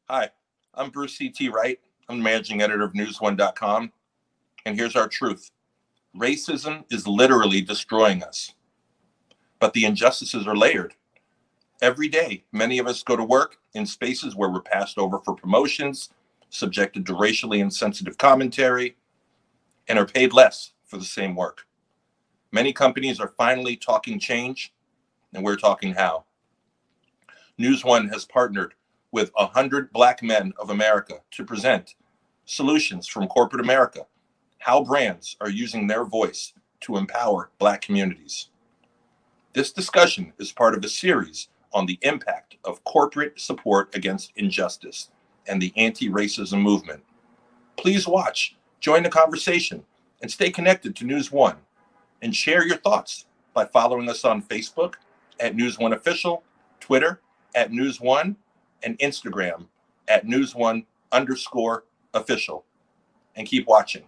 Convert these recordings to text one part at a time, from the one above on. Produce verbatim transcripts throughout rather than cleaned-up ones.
Hi, I'm Bruce C T Wright. I'm the managing editor of news one dot com. And here's our truth. Racism is literally destroying us. But the injustices are layered. Every day, many of us go to work in spaces where we're passed over for promotions, subjected to racially insensitive commentary, and are paid less for the same work. Many companies are finally talking change, and we're talking how. News One has partnered with one hundred Black Men of America to present solutions from corporate America, how brands are using their voice to empower Black communities. This discussion is part of a series on the impact of corporate support against injustice and the anti-racism movement. Please watch, join the conversation, and stay connected to News One, and share your thoughts by following us on Facebook at News One Official, Twitter at News One, and Instagram at News One underscore official. And keep watching.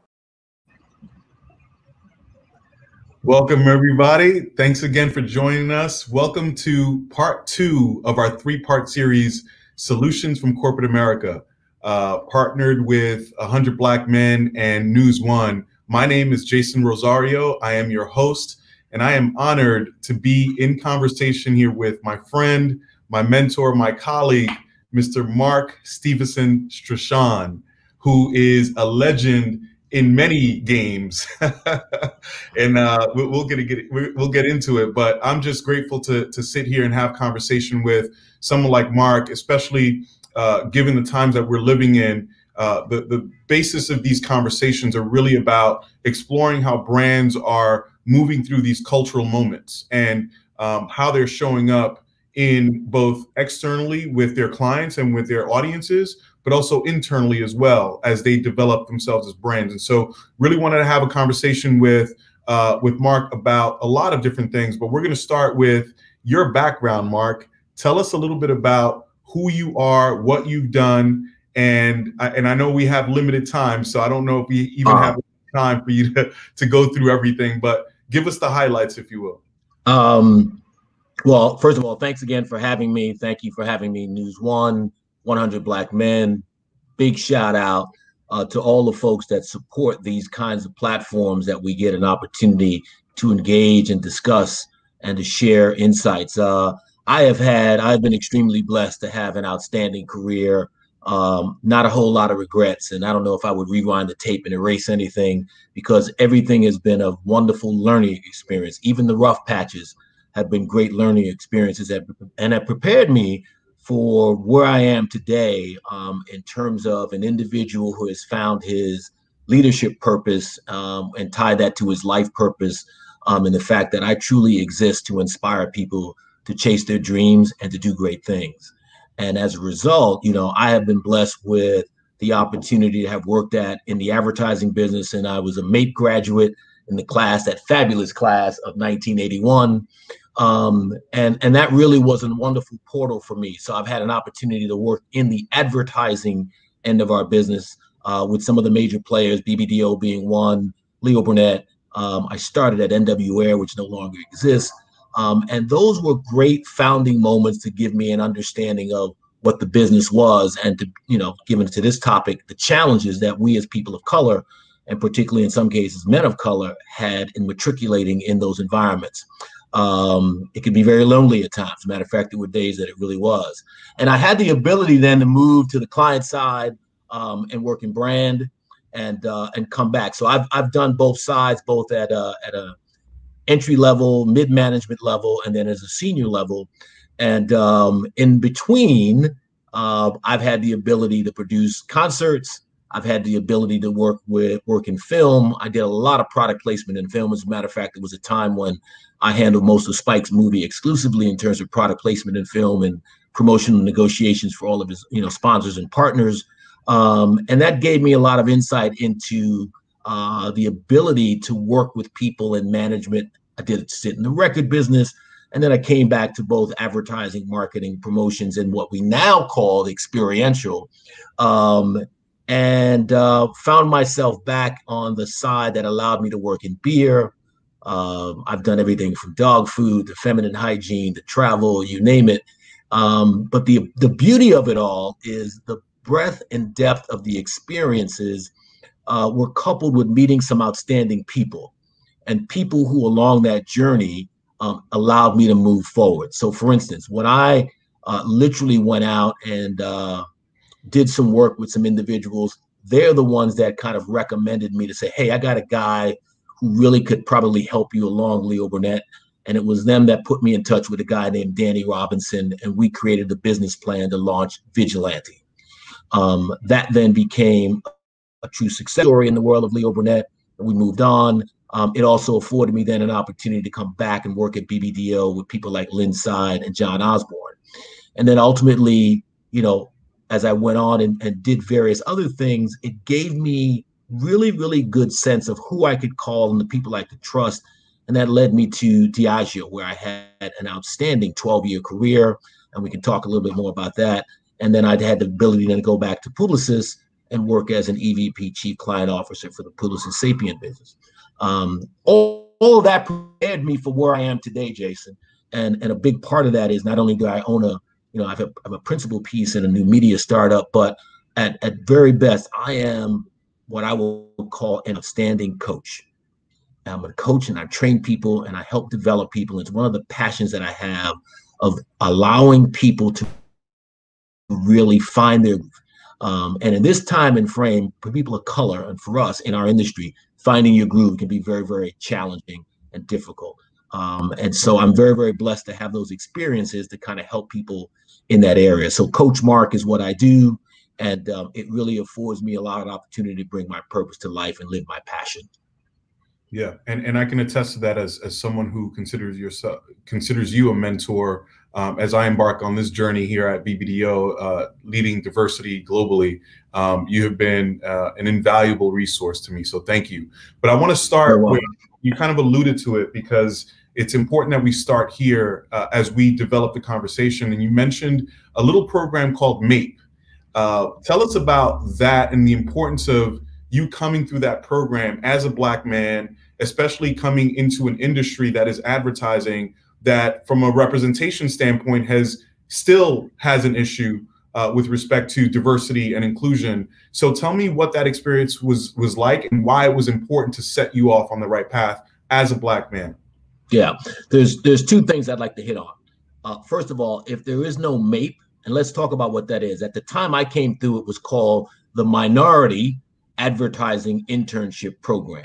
Welcome, everybody. Thanks again for joining us. Welcome to part two of our three-part series, Solutions from Corporate America, uh, partnered with one hundred Black Men and News One. My name is Jason Rosario. I am your host, and I am honored to be in conversation here with my friend, my mentor, my colleague, Mister Marc Stephenson Strachan, who is a legend in many games, and uh, we'll, we'll get get we'll get into it. But I'm just grateful to to sit here and have conversation with someone like Marc, especially uh, given the times that we're living in. Uh, the the basis of these conversations are really about exploring how brands are moving through these cultural moments and um, how they're showing up in both externally with their clients and with their audiences, but also internally as well as they develop themselves as brands. And so really wanted to have a conversation with uh, with Marc about a lot of different things, but we're going to start with your background, Marc. Tell us a little bit about who you are, what you've done, and and I know we have limited time, so I don't know if we even uh, have time for you to, to go through everything, but give us the highlights, if you will. Um, Well, first of all, thanks again for having me. Thank you for having me, News One, one hundred Black Men. Big shout out uh, to all the folks that support these kinds of platforms that we get an opportunity to engage and discuss and to share insights. Uh, I have had, I've been extremely blessed to have an outstanding career, um, not a whole lot of regrets. And I don't know if I would rewind the tape and erase anything, because everything has been a wonderful learning experience. Even the rough patches have been great learning experiences that, and have prepared me for where I am today um, in terms of an individual who has found his leadership purpose um, and tied that to his life purpose, um, and the fact that I truly exist to inspire people to chase their dreams and to do great things. And as a result, you know, I have been blessed with the opportunity to have worked at in the advertising business, and I was a M A P E graduate in the class, that fabulous class of nineteen eighty-one. Um, and, and that really was a wonderful portal for me. So I've had an opportunity to work in the advertising end of our business uh, with some of the major players, B B D O being one, Leo Burnett. Um, I started at N W Air, which no longer exists. Um, and those were great founding moments to give me an understanding of what the business was, and to, you know, given to this topic, the challenges that we as people of color, and particularly in some cases men of color, had in matriculating in those environments. Um, it could be very lonely at times. As a matter of fact, there were days that it really was. And I had the ability then to move to the client side um, and work in brand and uh, and come back. So I've I've done both sides, both at a, at a entry level, mid management level, and then as a senior level. And um, in between, uh, I've had the ability to produce concerts. I've had the ability to work with work in film. I did a lot of product placement in film. As a matter of fact, there was a time when I handled most of Spike's movie exclusively in terms of product placement in film and promotional negotiations for all of his, you know, sponsors and partners. Um, and that gave me a lot of insight into uh, the ability to work with people in management. I did sit in the record business, and then I came back to both advertising, marketing, promotions, and what we now call experiential. Um, and uh, found myself back on the side that allowed me to work in beer. Um, I've done everything from dog food to feminine hygiene to travel, you name it. Um, but the the beauty of it all is the breadth and depth of the experiences uh, were coupled with meeting some outstanding people, and people who along that journey um, allowed me to move forward. So, for instance, when I uh, literally went out and uh, did some work with some individuals, they're the ones that kind of recommended me to say, hey, I got a guy who really could probably help you along, Leo Burnett. And it was them that put me in touch with a guy named Danny Robinson, and we created a business plan to launch Vigilante. Um, that then became a true success story in the world of Leo Burnett, and we moved on. Um, it also afforded me then an opportunity to come back and work at B B D O with people like Lynn Side and John Osborne. And then ultimately, you know, as I went on and, and did various other things, it gave me really, really good sense of who I could call and the people I could trust. And that led me to Diageo, where I had an outstanding twelve-year career, and we can talk a little bit more about that. And then I'd had the ability to go back to Publicis and work as an E V P, Chief Client Officer for the Publicis Sapient business. Um, all, all of that prepared me for where I am today, Jason. And, and a big part of that is not only do I own a, you know, I have a, I have a principal piece in a new media startup, but at, at very best, I am what I will call an outstanding coach. I'm a coach and I train people and I help develop people. It's one of the passions that I have of allowing people to really find their groove. Um, and in this time and frame, for people of color and for us in our industry, finding your groove can be very, very challenging and difficult. Um, and so I'm very, very blessed to have those experiences to kind of help people in that area. So Coach Marc is what I do. And um, it really affords me a lot of opportunity to bring my purpose to life and live my passion. Yeah, and, and I can attest to that as, as someone who considers yourself considers you a mentor. Um, as I embark on this journey here at B B D O, uh, leading diversity globally, um, you have been uh, an invaluable resource to me. So thank you. But I want to start with, you kind of alluded to it, because it's important that we start here uh, as we develop the conversation. And you mentioned a little program called MAPE. Uh, tell us about that and the importance of you coming through that program as a Black man, especially coming into an industry that is advertising that from a representation standpoint has still has an issue uh, with respect to diversity and inclusion. So tell me what that experience was was like and why it was important to set you off on the right path as a Black man. Yeah, there's there's two things I'd like to hit on. Uh, first of all, if there is no MAPE, and let's talk about what that is. At the time I came through, it was called the Minority Advertising Internship Program,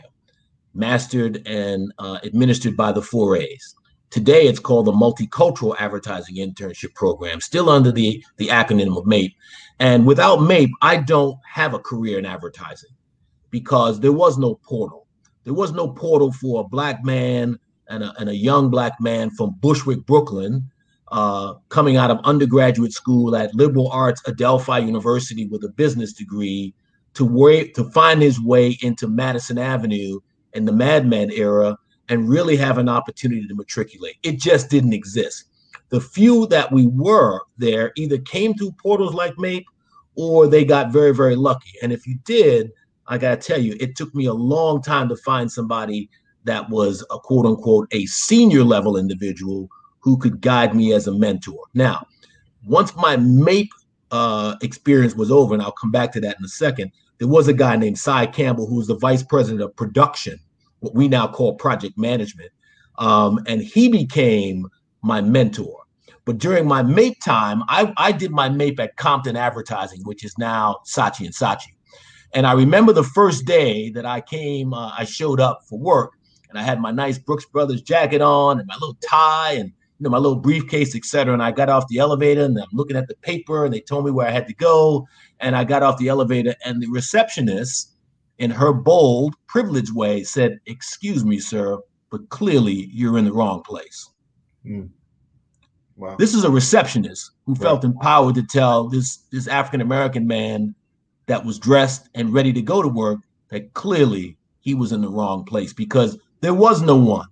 mastered and uh, administered by the four A's. Today, it's called the Multicultural Advertising Internship Program, still under the, the acronym of MAPE. And without MAPE, I don't have a career in advertising because there was no portal. There was no portal for a Black man and a, and a young Black man from Bushwick, Brooklyn, uh, coming out of undergraduate school at liberal arts Adelphi University with a business degree to way, to find his way into Madison Avenue in the Mad Men era and really have an opportunity to matriculate. It just didn't exist. The few that we were there either came through portals like MAPE or they got very, very lucky. And if you did, I gotta tell you, it took me a long time to find somebody that was a quote unquote a senior level individual who could guide me as a mentor. Now, once my MAPE uh, experience was over, and I'll come back to that in a second, there was a guy named Cy Campbell who was the vice president of production, what we now call project management. Um, and he became my mentor. But during my MAPE time, I, I did my MAPE at Compton Advertising, which is now Saatchi and Saatchi. And I remember the first day that I came, uh, I showed up for work and I had my nice Brooks Brothers jacket on and my little tie and you know my little briefcase, et cetera. And I got off the elevator and I'm looking at the paper and they told me where I had to go. And I got off the elevator and the receptionist, in her bold, privileged way, said, "Excuse me, sir, but clearly you're in the wrong place." Mm. Wow. This is a receptionist who right. felt empowered to tell this, this African-American man that was dressed and ready to go to work that clearly he was in the wrong place because there was no one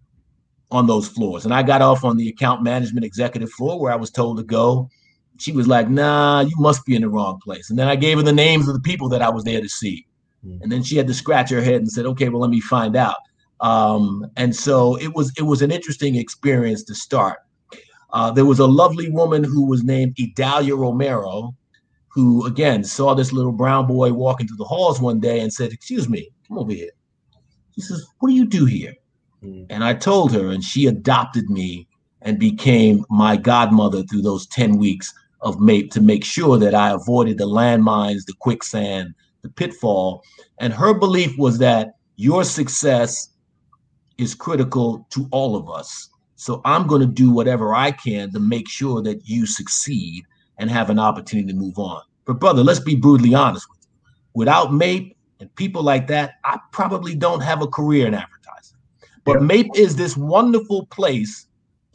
on those floors. And I got off on the account management executive floor where I was told to go. She was like, "Nah, you must be in the wrong place." And then I gave her the names of the people that I was there to see. Mm. And then she had to scratch her head and said, "Okay, well, let me find out." Um, and so it was, it was an interesting experience to start. Uh, there was a lovely woman who was named Idalia Romero, who, again, saw this little brown boy walking through the halls one day and said, excuse me, come over here. She says, what do you do here? Mm. And I told her, and she adopted me and became my godmother through those ten weeks of MAPE to make sure that I avoided the landmines, the quicksand, the pitfall. And her belief was that your success is critical to all of us. So I'm going to do whatever I can to make sure that you succeed and have an opportunity to move on. But brother, let's be brutally honest with you. Without MAPE and people like that, I probably don't have a career in advertising. But yeah. MAPE is this wonderful place.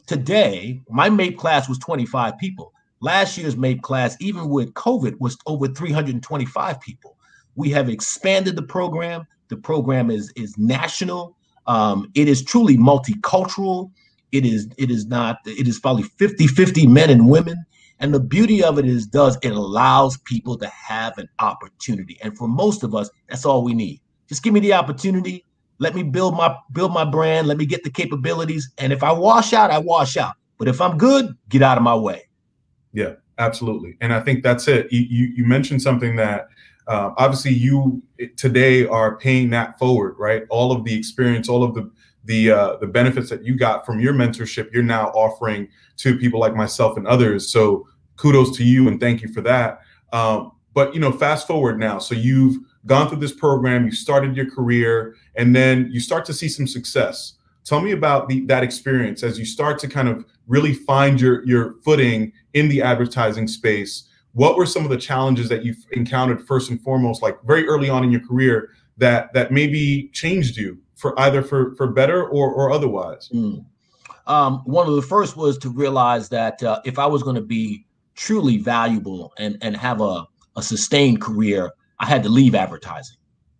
Today, my MAPE class was twenty-five people. Last year's MAPE class, even with COVID, was over three hundred twenty-five people. We have expanded the program. The program is, is national. Um, it is truly multicultural. It is, it is not, it is probably fifty fifty men and women. And the beauty of it is does it allows people to have an opportunity. And for most of us, that's all we need. Just give me the opportunity. Let me build my build my brand. Let me get the capabilities. And if I wash out, I wash out. But if I'm good, get out of my way. Yeah, absolutely. And I think that's it. You, you, you mentioned something that uh, obviously you today are paying that forward, right? All of the experience, all of the the uh, the benefits that you got from your mentorship, you're now offering to people like myself and others. So kudos to you and thank you for that. Um, but, you know, fast forward now. So you've gone through this program, you started your career, and then you start to see some success. Tell me about the, that experience as you start to kind of really find your, your footing in the advertising space. What were some of the challenges that you've encountered first and foremost, like very early on in your career, that that maybe changed you for either for, for better or, or otherwise? Mm. Um, one of the first was to realize that uh, if I was going to be truly valuable and, and have a, a sustained career, I had to leave advertising.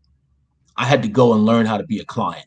I had to go and learn how to be a client.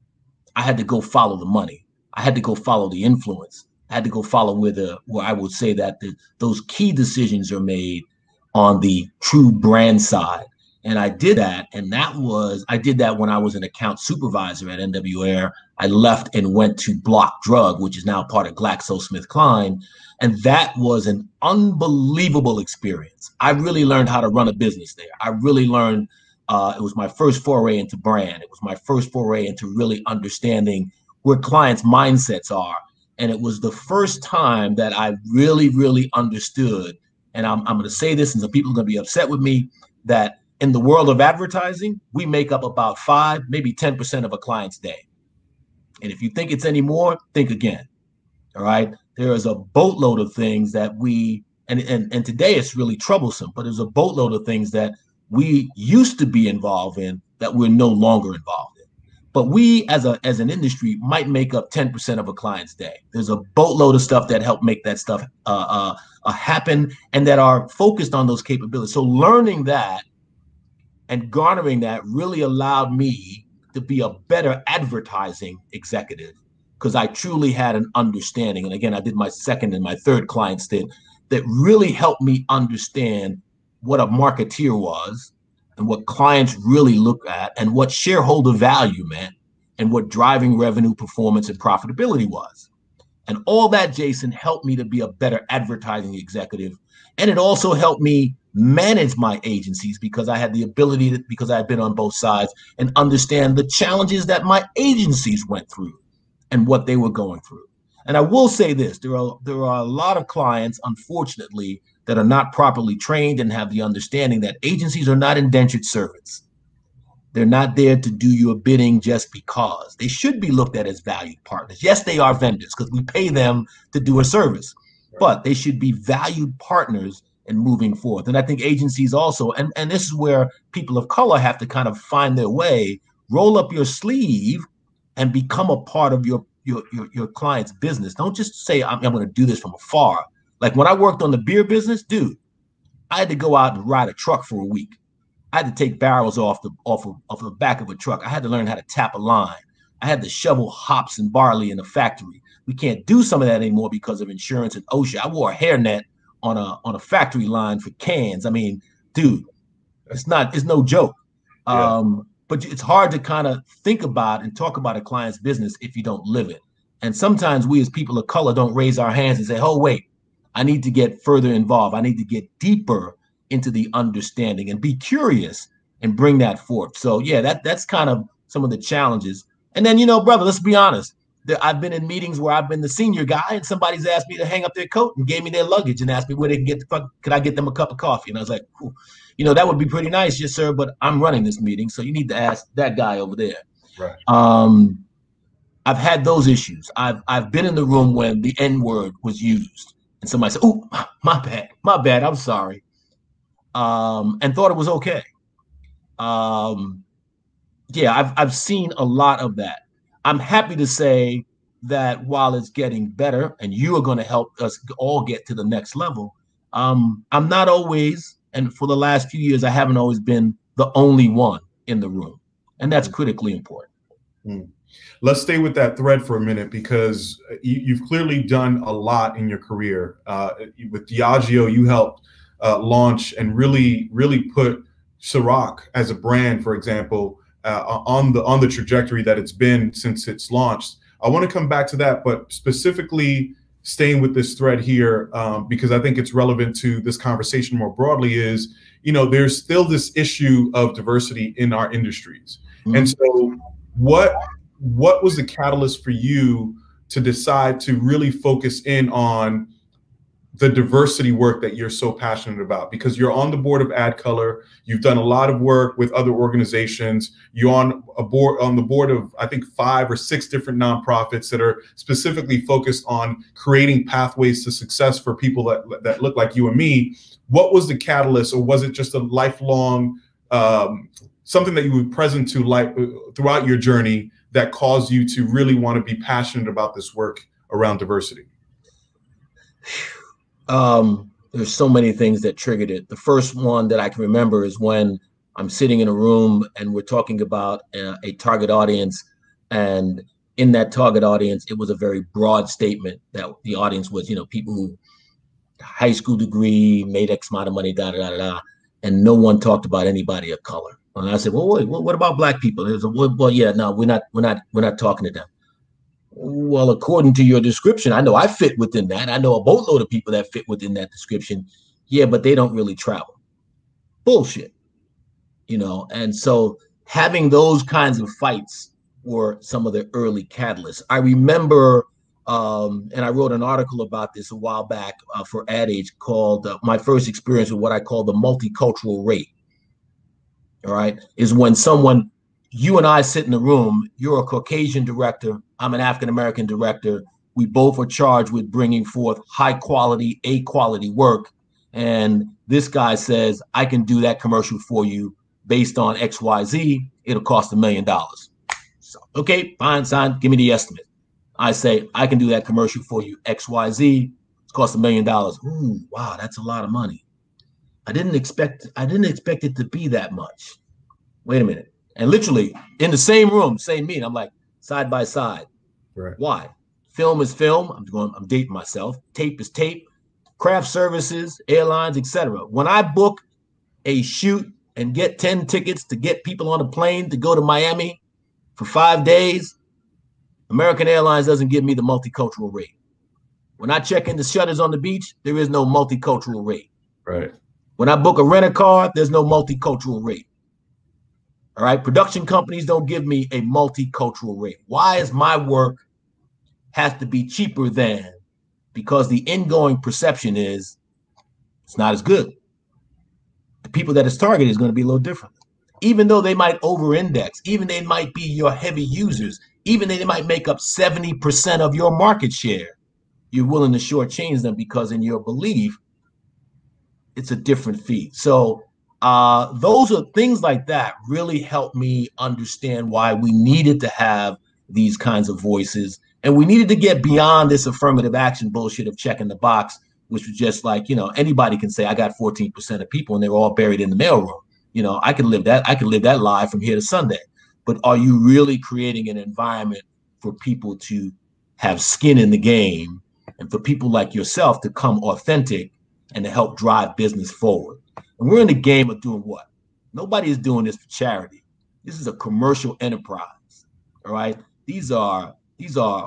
I had to go follow the money. I had to go follow the influence. I had to go follow where the where I would say that the, those key decisions are made on the true brand side. And I did that. And that was, I did that when I was an account supervisor at N W Air. I left and went to Block Drug, which is now part of GlaxoSmithKline. And that was an unbelievable experience. I really learned how to run a business there. I really learned, uh, it was my first foray into brand. It was my first foray into really understanding where clients' mindsets are. And it was the first time that I really, really understood, and I'm, I'm going to say this, and some people are going to be upset with me, that in the world of advertising, we make up about five, maybe ten percent of a client's day. And if you think it's any more, think again. All right. There is a boatload of things that we, and, and, and today it's really troublesome, but there's a boatload of things that we used to be involved in that we're no longer involved in. But we as a as an industry might make up ten percent of a client's day. There's a boatload of stuff that help make that stuff uh, uh, uh, happen and that are focused on those capabilities. So learning that and garnering that really allowed me to be a better advertising executive because I truly had an understanding. And again, I did my second and my third client stint that really helped me understand what a marketeer was and what clients really look at and what shareholder value meant and what driving revenue, performance, and profitability was. And all that, Jason, helped me to be a better advertising executive. And it also helped me manage my agencies because I had the ability to, because I had been on both sides and understand the challenges that my agencies went through and what they were going through. And I will say this, there are, there are a lot of clients, unfortunately, that are not properly trained and have the understanding that agencies are not indentured servants. They're not there to do your bidding just because. They should be looked at as valued partners. Yes, they are vendors because we pay them to do a service, but they should be valued partners in moving forth. And I think agencies also, and, and this is where people of color have to kind of find their way, roll up your sleeve and become a part of your, your, your, your client's business. Don't just say, I'm, I'm going to do this from afar. Like when I worked on the beer business, dude, I had to go out and ride a truck for a week. I had to take barrels off the off of, off the back of a truck. I had to learn how to tap a line. I had to shovel hops and barley in a factory. We can't do some of that anymore because of insurance and OSHA. I wore a hairnet on a on a factory line for cans. I mean, dude, it's not it's no joke. Yeah. Um, but it's hard to kind of think about and talk about a client's business if you don't live it. And sometimes we as people of color don't raise our hands and say, oh, wait, I need to get further involved. I need to get deeper into the understanding and be curious and bring that forth. So yeah, that that's kind of some of the challenges. And then, you know, brother, let's be honest. I've been in meetings where I've been the senior guy and somebody's asked me to hang up their coat and gave me their luggage and asked me where they can get the fuck, could I get them a cup of coffee? And I was like, you know, that would be pretty nice, yes, sir, but I'm running this meeting, so you need to ask that guy over there. Right. Um, I've had those issues. I've I've been in the room when the N-word was used and somebody said, oh, my bad, my bad, I'm sorry, um, and thought it was okay. Um, yeah, I've I've seen a lot of that. I'm happy to say that while it's getting better and you are going to help us all get to the next level, um, I'm not always, and for the last few years, I haven't always been the only one in the room. And that's critically important. Mm. Let's stay with that thread for a minute, because you, you've clearly done a lot in your career. Uh, with Diageo, you helped uh, launch and really, really put Ciroc as a brand, for example, Uh, on the on the trajectory that it's been since it's launched. I want to come back to that, but specifically staying with this thread here, um, because I think it's relevant to this conversation more broadly, is, you know, there's still this issue of diversity in our industries. Mm-hmm. And so what what was the catalyst for you to decide to really focus in on the diversity work that you're so passionate about? Because you're on the board of AdColor, you've done a lot of work with other organizations, you're on a board on the board of, I think, five or six different nonprofits that are specifically focused on creating pathways to success for people that that look like you and me. What was the catalyst, or was it just a lifelong um, something that you were present to like throughout your journey that caused you to really want to be passionate about this work around diversity? Um, there's so many things that triggered it. The first one that I can remember is when I'm sitting in a room and we're talking about a, a target audience, and in that target audience, it was a very broad statement that the audience was, you know, people who high school degree, made X amount of money, da da da da, and no one talked about anybody of color. And I said, well, wait, what about black people? There's a well, well, yeah, no, we're not, we're not, we're not talking to them. Well, according to your description, I know I fit within that. I know a boatload of people that fit within that description. Yeah, but they don't really travel. Bullshit. You know, and so having those kinds of fights were some of the early catalysts. I remember, um, and I wrote an article about this a while back uh, for Ad Age called uh, my first experience with what I call the multicultural rate. All right, is when someone, you and I sit in the room, you're a Caucasian director, I'm an African-American director. We both are charged with bringing forth high quality, A quality work. And this guy says, I can do that commercial for you based on X Y Z. It'll cost a million dollars. So, okay, fine, sign, give me the estimate. I say, I can do that commercial for you, X Y Z. It's cost a million dollars. Ooh, wow, that's a lot of money. I didn't expect, I didn't expect it to be that much. Wait a minute. And literally in the same room, same meeting, I'm like, side by side. Right. Why? Film is film. I'm going, I'm dating myself. Tape is tape. Craft services, airlines, et cetera. When I book a shoot and get ten tickets to get people on a plane to go to Miami for five days, American Airlines doesn't give me the multicultural rate. When I check in the shutters on the beach, there is no multicultural rate. Right. When I book a rent-a-car, there's no multicultural rate. All right, production companies don't give me a multicultural rate. Why is my work has to be cheaper than? Because the ingoing perception is it's not as good. The people that it's targeted is going to be a little different. Even though they might over-index, even they might be your heavy users, even they might make up seventy percent of your market share, you're willing to shortchange them because in your belief, it's a different fee. So Uh, those are things like that really helped me understand why we needed to have these kinds of voices. And we needed to get beyond this affirmative action bullshit of checking the box, which was just like, you know, anybody can say I got fourteen percent of people and they're all buried in the mailroom. You know, I can live that. I can live that lie from here to Sunday. But are you really creating an environment for people to have skin in the game and for people like yourself to come authentic and to help drive business forward? And we're in the game of doing what? Nobody is doing this for charity. This is a commercial enterprise. All right. These are these are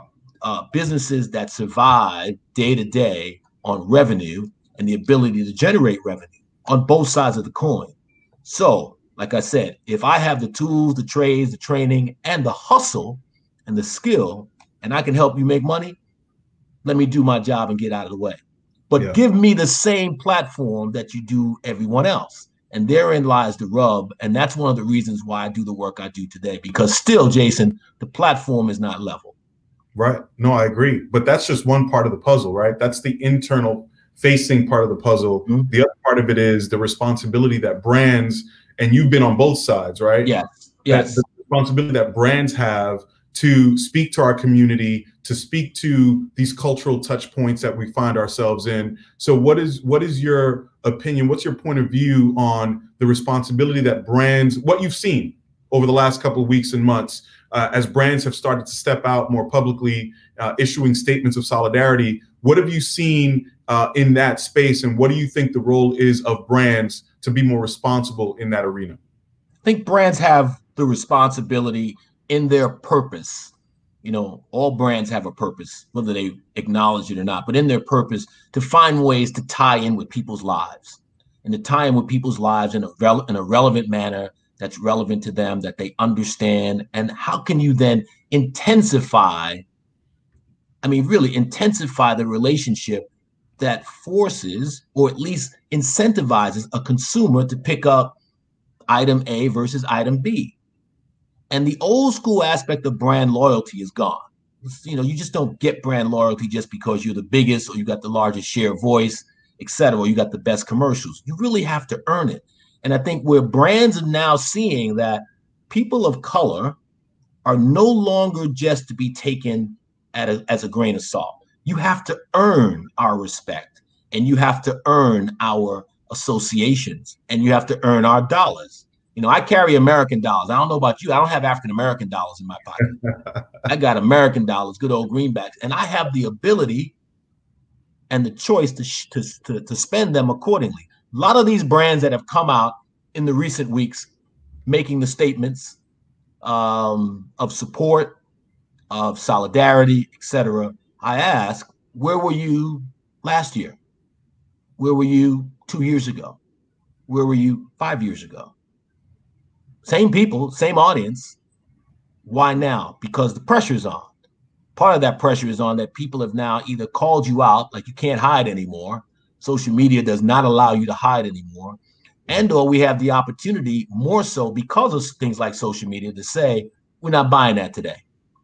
uh, businesses that survive day to day on revenue and the ability to generate revenue on both sides of the coin. So, like I said, if I have the tools, the trades, the training, and the hustle and the skill, and I can help you make money, let me do my job and get out of the way. But yeah. give me the same platform that you do everyone else. And therein lies the rub. And that's one of the reasons why I do the work I do today, because still, Jason, the platform is not level. Right. No, I agree. But that's just one part of the puzzle, right? That's the internal facing part of the puzzle. Mm-hmm. The other part of it is the responsibility that brands, and you've been on both sides, right? Yes. Yes. The responsibility that brands have to speak to our community, to speak to these cultural touch points that we find ourselves in. So what is what is your opinion? What's your point of view on the responsibility that brands, what you've seen over the last couple of weeks and months, uh, as brands have started to step out more publicly, uh, issuing statements of solidarity? What have you seen uh, in that space, and what do you think the role is of brands to be more responsible in that arena? I think brands have the responsibility in their purpose. You know, all brands have a purpose, whether they acknowledge it or not, but in their purpose to find ways to tie in with people's lives and to tie in with people's lives in a, rele- in a relevant manner that's relevant to them, that they understand. And how can you then intensify, I mean, really intensify the relationship that forces, or at least incentivizes, a consumer to pick up item A versus item B. And the old school aspect of brand loyalty is gone. You know, you just don't get brand loyalty just because you're the biggest or you got the largest share of voice, et cetera, or you got the best commercials. You really have to earn it. And I think where brands are now seeing that people of color are no longer just to be taken at a, as a grain of salt. You have to earn our respect, and you have to earn our associations, and you have to earn our dollars. You know, I carry American dollars. I don't know about you. I don't have African-American dollars in my pocket. I got American dollars, good old greenbacks. And I have the ability and the choice to, to, to, to spend them accordingly. A lot of these brands that have come out in the recent weeks making the statements um, of support, of solidarity, et cetera, I ask, where were you last year? Where were you two years ago? Where were you five years ago? Same people, same audience. Why now? Because the pressure is on. Part of that pressure is on that people have now either called you out, like you can't hide anymore. Social media does not allow you to hide anymore. And or we have the opportunity, more so because of things like social media, to say, we're not buying that today.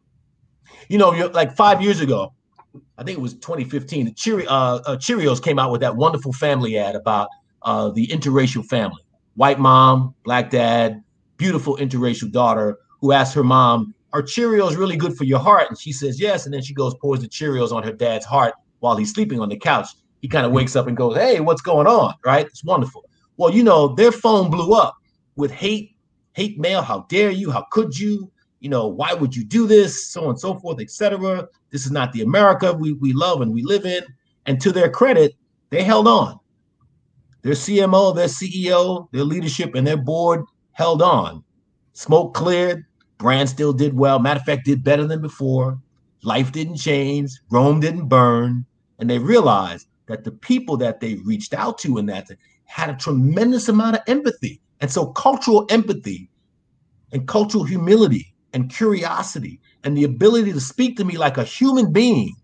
You know, like five years ago, I think it was twenty fifteen, the Cheeri- uh, uh, Cheerios came out with that wonderful family ad about uh, the interracial family. White mom, black dad, beautiful interracial daughter who asked her mom, are Cheerios really good for your heart? And she says, yes. And then she goes, pours the Cheerios on her dad's heart while he's sleeping on the couch. He kind of wakes up and goes, hey, what's going on? Right? It's wonderful. Well, you know, their phone blew up with hate, hate mail. How dare you? How could you? You know, why would you do this? So on and so forth, et cetera. This is not the America we, we love and we live in. And to their credit, they held on. Their C M O, their C E O, their leadership, and their board held on. Smoke cleared. Brand still did well. Matter of fact, did better than before. Life didn't change. Rome didn't burn. And they realized that the people that they reached out to in that had a tremendous amount of empathy. And so cultural empathy and cultural humility and curiosity and the ability to speak to me like a human being,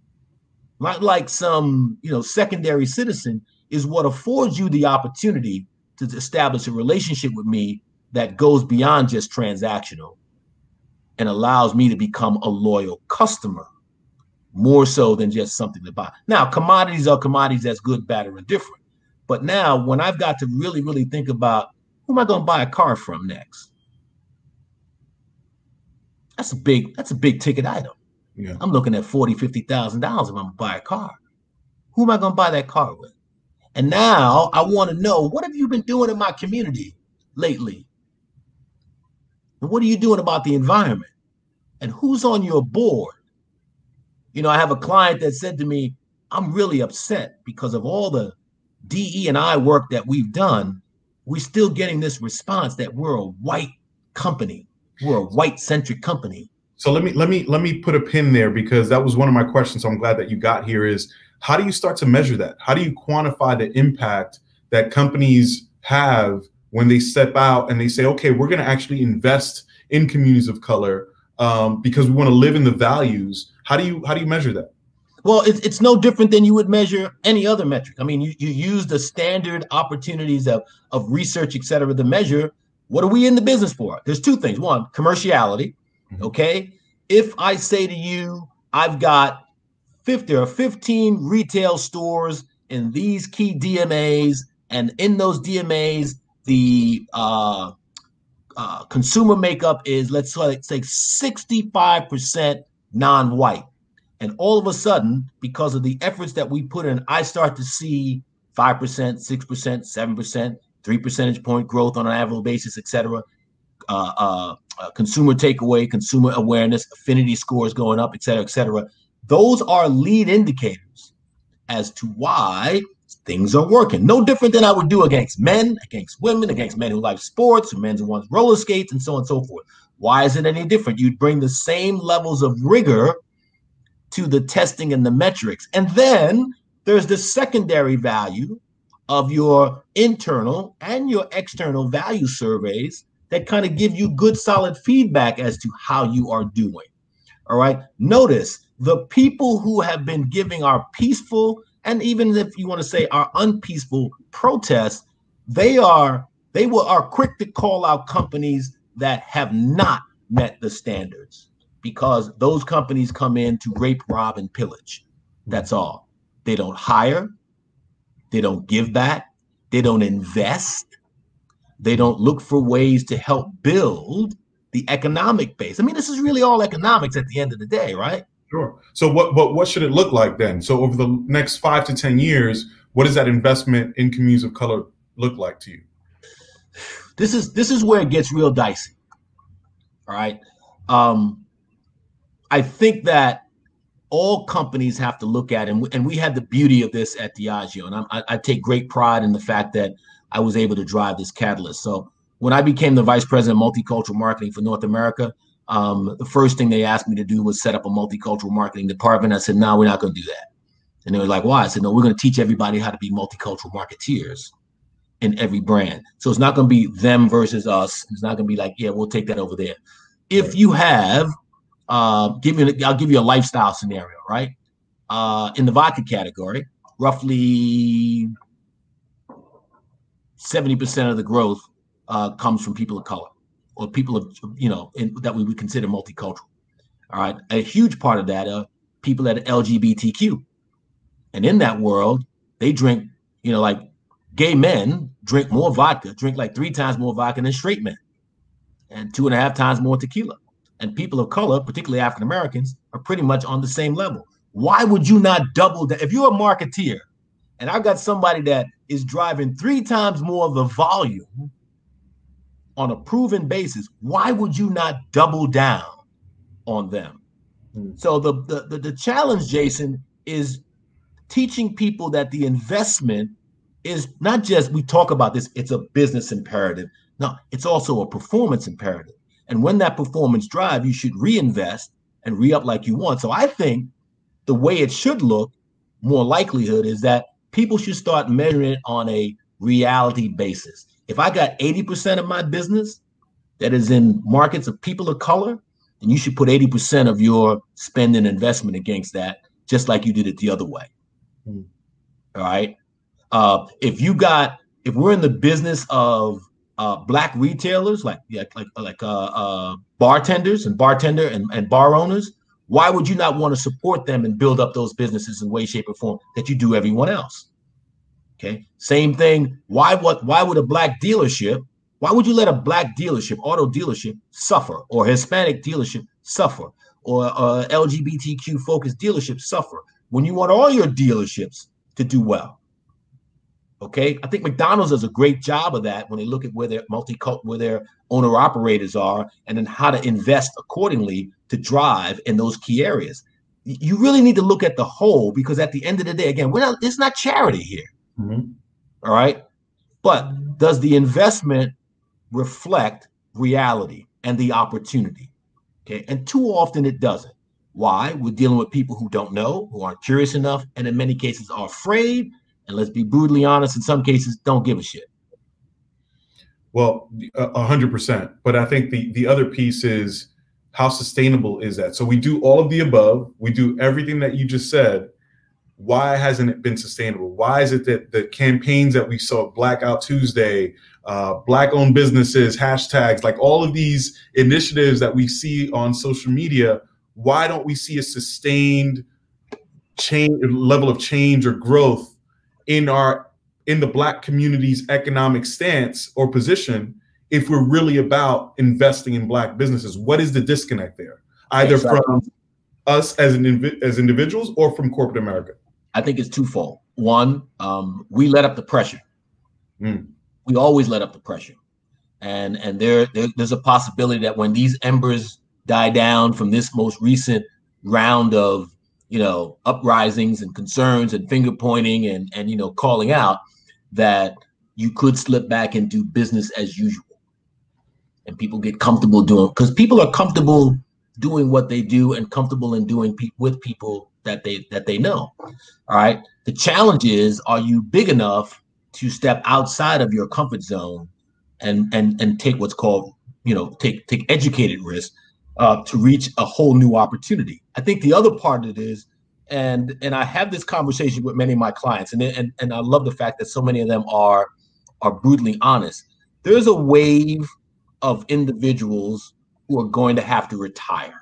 not like some, you know, secondary citizen, is what affords you the opportunity to establish a relationship with me that goes beyond just transactional and allows me to become a loyal customer more so than just something to buy. Now, commodities are commodities, that's good, bad, or indifferent. But now when I've got to really, really think about who am I going to buy a car from next? That's a big, that's a big ticket item. Yeah. I'm looking at forty thousand dollars, fifty thousand dollars if I'm going to buy a car. Who am I going to buy that car with? And now I want to know, what have you been doing in my community lately? And what are you doing about the environment? And who's on your board? You know, I have a client that said to me, I'm really upset because of all the D E and I work that we've done. We're still getting this response that we're a white company. We're a white-centric company. So let me let me let me put a pin there, because that was one of my questions. So I'm glad that you got here. Is how do you start to measure that? How do you quantify the impact that companies have when they step out and they say, okay, we're going to actually invest in communities of color um, because we want to live in the values? How do you how do you measure that? Well, it's, it's no different than you would measure any other metric. I mean, you, you use the standard opportunities of, of research, et cetera, to measure what are we in the business for. There's two things. One, commerciality. Okay. If I say to you, I've got fifty or fifteen retail stores in these key D M As, and in those D M As, the uh, uh, consumer makeup is, let's say, sixty-five percent non-white. And all of a sudden, because of the efforts that we put in, I start to see five percent, six percent, seven percent, three percentage point growth on an annual basis, et cetera. Uh, uh, uh, consumer takeaway, consumer awareness, affinity scores going up, et cetera, et cetera. Those are lead indicators as to why things are working. No different than I would do against men, against women, against men who like sports, or men who want roller skates, and so on and so forth. Why is it any different? You'd bring the same levels of rigor to the testing and the metrics. And then there's the secondary value of your internal and your external value surveys that kind of give you good, solid feedback as to how you are doing. All right. Notice the people who have been giving our peaceful, and even if you want to say our unpeaceful protests, they are they will are quick to call out companies that have not met the standards, because those companies come in to rape, rob, and pillage. That's all. They don't hire. They don't give back. They don't invest. They don't look for ways to help build the economic base. I mean, this is really all economics at the end of the day, right? Sure. So what, what, what should it look like then? So over the next five to ten years, what does that investment in communities of color look like to you? This is, this is where it gets real dicey. All right. Um, I think that all companies have to look at, and we, and we had the beauty of this at Diageo, and I, I take great pride in the fact that I was able to drive this catalyst. So when I became the vice president of multicultural marketing for North America, um, the first thing they asked me to do was set up a multicultural marketing department. I said, no, we're not going to do that. And they were like, why? I said, no, we're going to teach everybody how to be multicultural marketeers in every brand. So it's not going to be them versus us. It's not going to be like, yeah, we'll take that over there. If you have, uh, give you, I'll give you a lifestyle scenario, right? Uh, in the vodka category, roughly seventy percent of the growth uh, comes from people of color, or people of, you know, in, that we would consider multicultural. All right. A huge part of that are people that are L G B T Q. And in that world, they drink, you know, like gay men drink more vodka, drink like three times more vodka than straight men, and two and a half times more tequila. And people of color, particularly African Americans, are pretty much on the same level. Why would you not double that? If you're a marketeer and I've got somebody that is driving three times more of the volume on a proven basis, why would you not double down on them? Mm. So the, the, the, the challenge, Jason, is teaching people that the investment is not just, we talk about this, it's a business imperative. No, it's also a performance imperative. And when that performance drive, you should reinvest and re-up like you want. So I think the way it should look, more likelihood is that people should start measuring it on a reality basis. If I got eighty percent of my business that is in markets of people of color, then you should put eighty percent of your spend and investment against that, just like you did it the other way. Mm. All right. Uh, if you got, if we're in the business of uh, black retailers, like like like, like uh, uh, bartenders and bartender and, and bar owners, why would you not want to support them and build up those businesses in way, shape, or form that you do everyone else? Okay. Same thing. Why what? Why would a black dealership? Why would you let a black dealership, auto dealership, suffer, or Hispanic dealership suffer, or uh, L G B T Q focused dealership suffer when you want all your dealerships to do well? Okay, I think McDonald's does a great job of that when they look at where their multi-cult, where their owner operators are, and then how to invest accordingly to drive in those key areas. You really need to look at the whole, because at the end of the day, again, we're not, it's not charity here. Mm-hmm. All right. But does the investment reflect reality and the opportunity? Okay. And too often it doesn't. Why? We're dealing with people who don't know, who aren't curious enough, and in many cases are afraid. And let's be brutally honest, in some cases, don't give a shit. Well, a hundred percent. But I think the, the other piece is, how sustainable is that? So we do all of the above. We do everything that you just said. Why hasn't it been sustainable? Why is it that the campaigns that we saw, Blackout Tuesday, uh, Black-owned businesses, hashtags, like all of these initiatives that we see on social media, why don't we see a sustained change, level of change or growth in our in the Black community's economic stance or position if we're really about investing in Black businesses? What is the disconnect there, either Exactly. from us as an as individuals or from corporate America? I think it's twofold. One, um, we let up the pressure. Mm. We always let up the pressure, and and there, there there's a possibility that when these embers die down from this most recent round of, you know, uprisings and concerns and finger pointing and and you know calling out, that you could slip back and do business as usual, and people get comfortable doing, because people are comfortable doing what they do and comfortable in doing pe- with people that they that they know. All right. The challenge is, are you big enough to step outside of your comfort zone and and and take what's called, you know, take take educated risk uh, to reach a whole new opportunity? I think the other part of it is, and and I have this conversation with many of my clients, and and and I love the fact that so many of them are are brutally honest. There's a wave of individuals who are going to have to retire.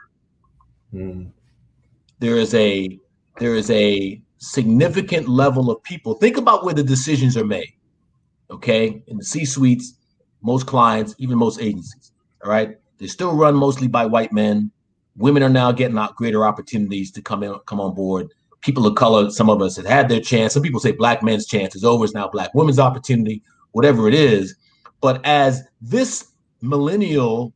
Mm. There is a there is a significant level of people. Think about where the decisions are made. Okay, in the C-suites, most clients, even most agencies. All right, they still run mostly by white men. Women are now getting out greater opportunities to come in, come on board. People of color, some of us have had their chance. Some people say Black men's chance is over. It's now Black women's opportunity, whatever it is. But as this millennial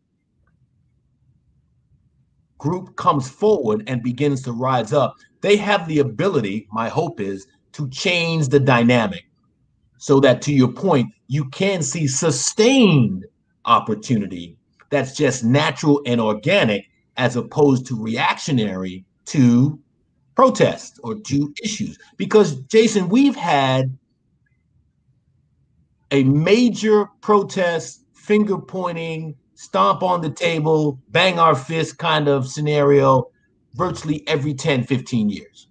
group comes forward and begins to rise up, they have the ability, my hope is, to change the dynamic so that, to your point, you can see sustained opportunity that's just natural and organic, as opposed to reactionary to protests or to issues. Because, Jason, we've had a major protest, finger pointing, stomp on the table, bang our fist kind of scenario virtually every ten, fifteen years.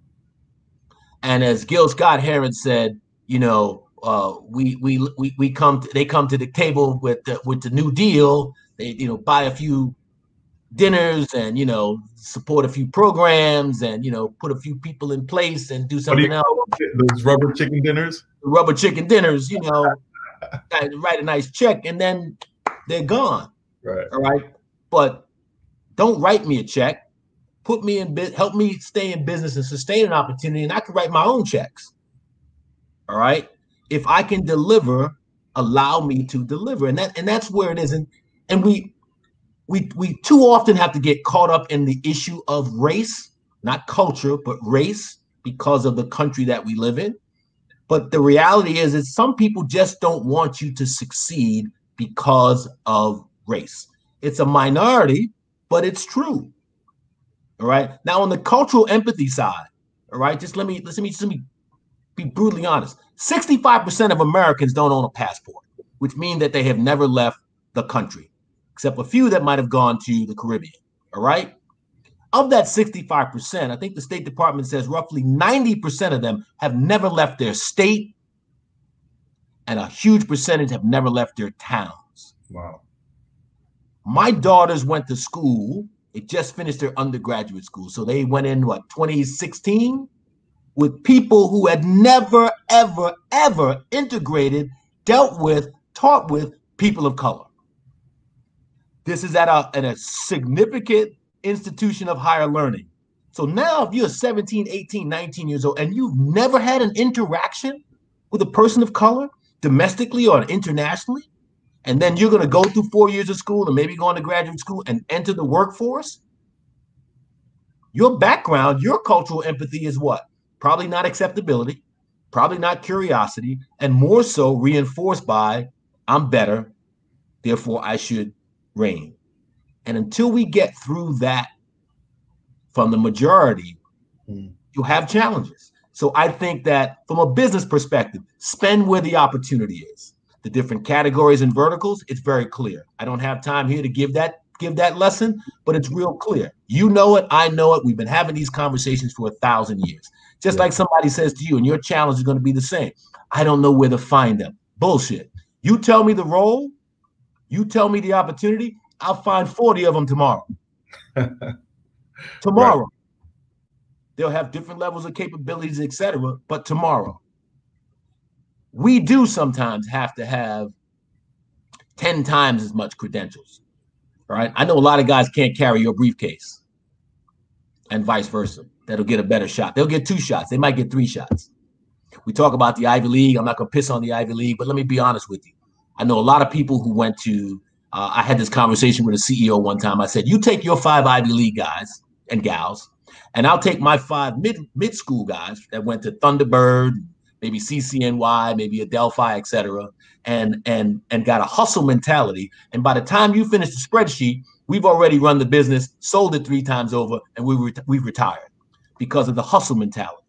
And as Gil Scott-Heron said, you know, uh, we we we we come to, they come to the table with the, with the New Deal. They, you know, buy a few dinners and, you know, support a few programs and, you know, put a few people in place and do something do else. Those rubber chicken dinners? Rubber chicken dinners, you know, write a nice check and then they're gone. Right. All right. But don't write me a check. Put me in business, help me stay in business and sustain an opportunity, and I can write my own checks. All right. If I can deliver, allow me to deliver. And that and that's where it is. And and we we we too often have to get caught up in the issue of race, not culture, but race, because of the country that we live in. But the reality is that some people just don't want you to succeed because of race. It's a minority, but it's true. All right. Now, on the cultural empathy side, all right, just let me let me just let me be brutally honest. sixty-five percent of Americans don't own a passport, which means that they have never left the country, except a few that might have gone to the Caribbean. All right. Of that sixty-five percent, I think the State Department says roughly ninety percent of them have never left their state, and a huge percentage have never left their towns. Wow. My daughters went to school. They just finished their undergraduate school. So they went in, what, twenty sixteen, with people who had never, ever, ever integrated, dealt with, taught with people of color. This is at a, at a significant institution of higher learning. So now if you're seventeen, eighteen, nineteen years old and you've never had an interaction with a person of color domestically or internationally, and then you're going to go through four years of school and maybe go into graduate school and enter the workforce, your background, your cultural empathy is what? Probably not acceptability, probably not curiosity, and more so reinforced by, I'm better, therefore I should reign. And until we get through that from the majority, mm. you'll have challenges. So I think that from a business perspective, spend where the opportunity is. The different categories and verticals, it's very clear. I don't have time here to give that give that lesson, but it's real clear. You know it, I know it. We've been having these conversations for a thousand years. Just yeah. like somebody says to you, and your challenge is going to be the same. I don't know where to find them. Bullshit. You tell me the role, you tell me the opportunity, I'll find forty of them tomorrow. Tomorrow. Right. They'll have different levels of capabilities, et cetera, but tomorrow. We do sometimes have to have ten times as much credentials, right? I know a lot of guys can't carry your briefcase and vice versa. That'll get a better shot. They'll get two shots. They might get three shots. We talk about the Ivy League. I'm not going to piss on the Ivy League, but let me be honest with you. I know a lot of people who went to, uh, I had this conversation with a C E O one time. I said, you take your five Ivy League guys and gals, and I'll take my five mid, mid-school guys that went to Thunderbird, maybe C C N Y, maybe Adelphi, et cetera, and, and, and got a hustle mentality. And by the time you finish the spreadsheet, we've already run the business, sold it three times over, and we re- we've retired because of the hustle mentality.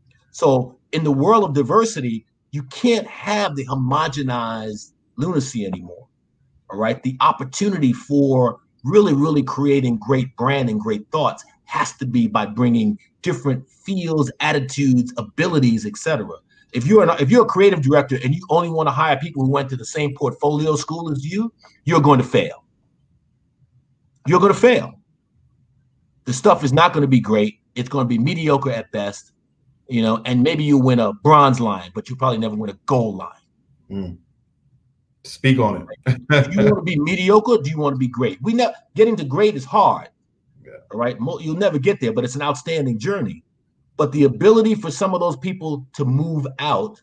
So in the world of diversity, you can't have the homogenized lunacy anymore, all right? The opportunity for really, really creating great brand and great thoughts has to be by bringing different feels, attitudes, abilities, et cetera. If you're an, if you're a creative director and you only want to hire people who went to the same portfolio school as you, you're going to fail. You're going to fail. The stuff is not going to be great. It's going to be mediocre at best, you know, and maybe you win a bronze line, but you probably never win a gold line. Mm. Speak on it. Do you want to be mediocre? Or do you want to be great? We know getting to great is hard. Yeah. All right. You'll never get there, but it's an outstanding journey. But the ability for some of those people to move out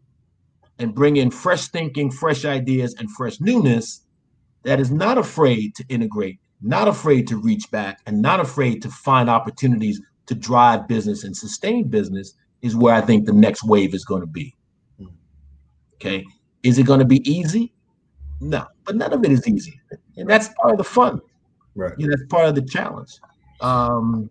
and bring in fresh thinking, fresh ideas, and fresh newness that is not afraid to integrate, not afraid to reach back, and not afraid to find opportunities to drive business and sustain business is where I think the next wave is going to be. Okay. Is it going to be easy? No, but none of it is easy. And that's part of the fun. Right. You know, that's part of the challenge. Um,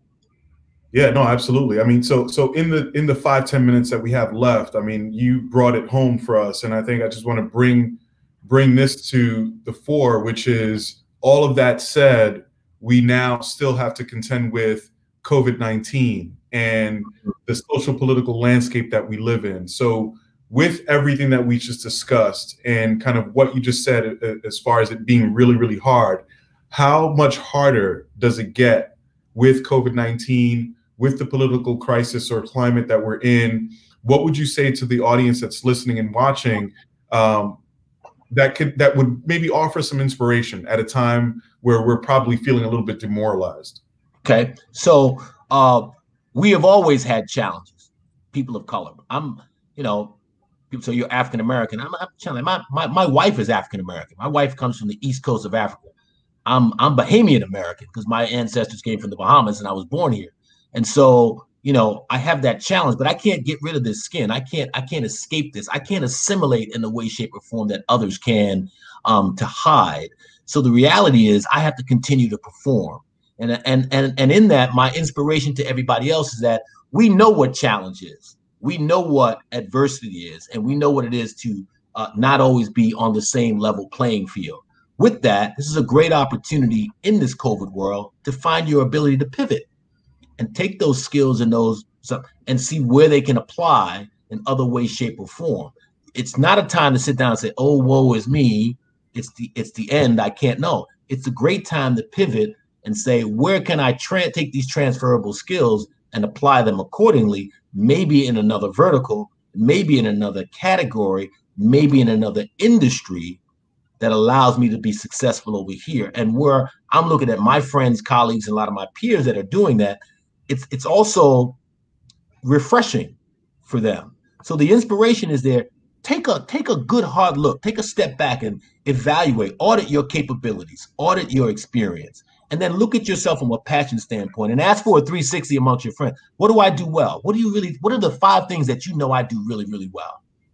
yeah, no, absolutely. I mean, so so in the in the five, ten minutes that we have left, I mean, you brought it home for us. And I think I just want to bring bring this to the fore, which is all of that said, we now still have to contend with COVID nineteen and the social political landscape that we live in. So with everything that we just discussed and kind of what you just said as far as it being really, really hard, how much harder does it get with COVID nineteen, with the political crisis or climate that we're in? What would you say to the audience that's listening and watching um, that could that would maybe offer some inspiration at a time where we're probably feeling a little bit demoralized? Okay, so uh, we have always had challenges, people of color. I'm, you know, so you're African American. I'm, I'm telling my, my my wife is African American. My wife comes from the east coast of Africa. I'm I'm Bahamian American because my ancestors came from the Bahamas and I was born here. And so, you know, I have that challenge, but I can't get rid of this skin. I can't I can't escape this. I can't assimilate in the way, shape, or form that others can um, to hide. So the reality is I have to continue to perform. And and and and in that, my inspiration to everybody else is that we know what challenge is. We know what adversity is, and we know what it is to uh, not always be on the same level playing field. With that, this is a great opportunity in this COVID world to find your ability to pivot and take those skills and those and see where they can apply in other ways, shape, or form. It's not a time to sit down and say, "Oh, woe is me. It's the it's the end. I can't know." It's a great time to pivot and say, "Where can I tra- take these transferable skills and apply them accordingly?" Maybe in another vertical, maybe in another category, maybe in another industry that allows me to be successful over here. And where I'm looking at my friends, colleagues, and a lot of my peers that are doing that, it's it's also refreshing for them. So the inspiration is there. Take a take a good hard look, take a step back and evaluate, audit your capabilities, audit your experience. And then look at yourself from a passion standpoint and ask for a three sixty amongst your friends. What do I do well? What do you really, what are the five things that you know I do really, really well?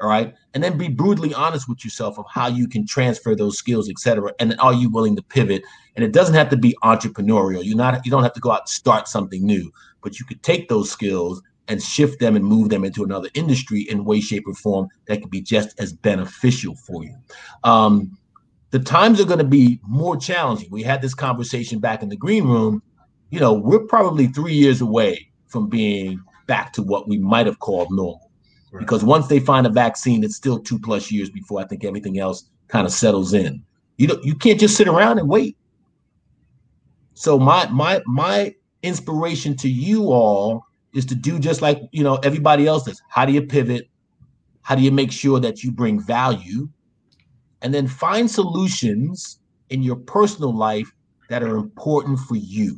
all right? And then be brutally honest with yourself of how you can transfer those skills, et cetera. And then are you willing to pivot? And it doesn't have to be entrepreneurial. You're not, you don't have to go out and start something new, but you could take those skills and shift them and move them into another industry in way, shape, or form that could be just as beneficial for you. Um, the times are going to be more challenging. We had this conversation back in the green room. You know, we're probably three years away from being back to what we might have called normal. Right. Because once they find a vaccine, it's still two plus years before I think everything else kind of settles in. You don't, you can't just sit around and wait. So my my my inspiration to you all is to do just like, you know, everybody else does. How do you pivot? How do you make sure that you bring value? And then find solutions in your personal life that are important for you.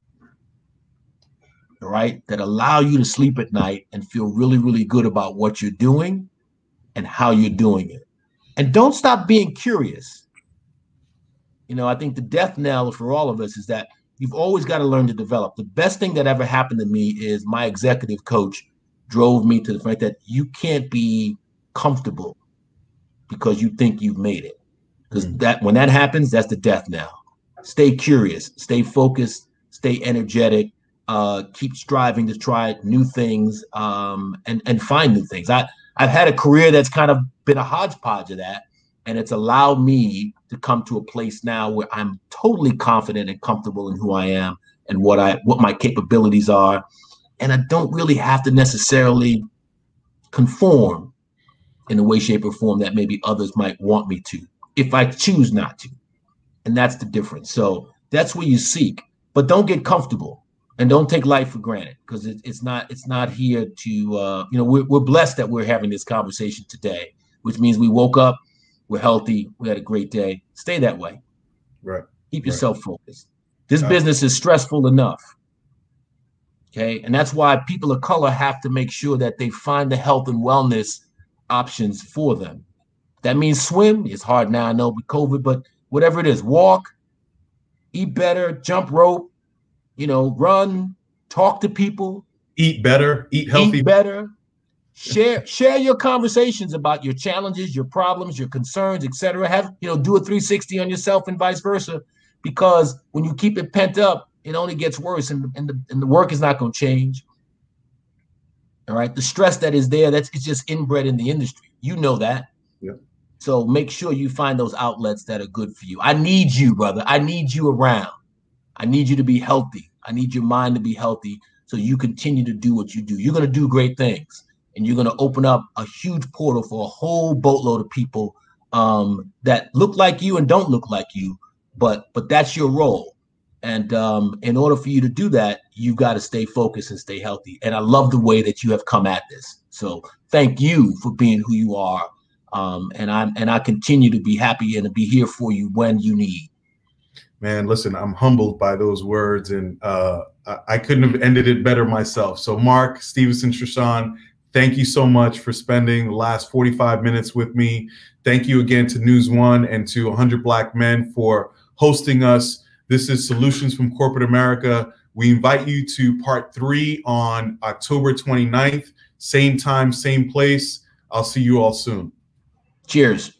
All right, that allow you to sleep at night and feel really, really good about what you're doing and how you're doing it. And don't stop being curious. You know, I think the death knell for all of us is that you've always got to learn to develop. The best thing that ever happened to me is my executive coach drove me to the fact that you can't be comfortable because you think you've made it. Because mm. that when that happens, that's the death knell. Stay curious, stay focused, stay energetic. Uh, keep striving to try new things um, and, and find new things. I, I've had a career that's kind of been a hodgepodge of that, and it's allowed me to come to a place now where I'm totally confident and comfortable in who I am and what I what my capabilities are. And I don't really have to necessarily conform in a way, shape, or form that maybe others might want me to, if I choose not to. And that's the difference. So that's where you seek, but don't get comfortable. And don't take life for granted, because it, it's not it's not here to, uh, you know, we're, we're blessed that we're having this conversation today, which means we woke up, we're healthy, we had a great day. Stay that way. Right. Keep right. yourself focused. This uh, business is stressful enough. Okay. And that's why people of color have to make sure that they find the health and wellness options for them. That means swim. It's hard now, I know, with COVID, but whatever it is, walk, eat better, jump rope. You know, run, talk to people, eat better, eat healthy, eat better, share, share your conversations about your challenges, your problems, your concerns, et cetera. Have, you know, do a three sixty on yourself and vice versa, because when you keep it pent up, it only gets worse, and, and, the, and the work is not going to change. All right. The stress that is there, that's it's just inbred in the industry. You know that. Yeah. So make sure you find those outlets that are good for you. I need you, brother. I need you around. I need you to be healthy. I need your mind to be healthy so you continue to do what you do. You're going to do great things, and you're going to open up a huge portal for a whole boatload of people um, that look like you and don't look like you, but but that's your role. And um, in order for you to do that, you've got to stay focused and stay healthy. And I love the way that you have come at this. So thank you for being who you are. Um, and I'm and I continue to be happy and to be here for you when you need. Man, listen, I'm humbled by those words, and uh, I couldn't have ended it better myself. So Marc Stephenson Strachan, thank you so much for spending the last forty-five minutes with me. Thank you again to News One and to one hundred Black Men for hosting us. This is Solutions from Corporate America. We invite you to part three on October twenty-ninth, same time, same place. I'll see you all soon. Cheers.